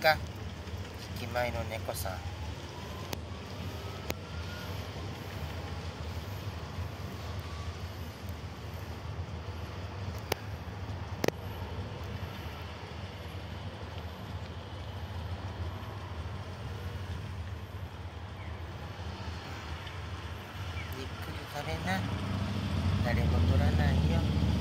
か、引き前の猫さん。ゆっくり食べな。誰も取らないよ。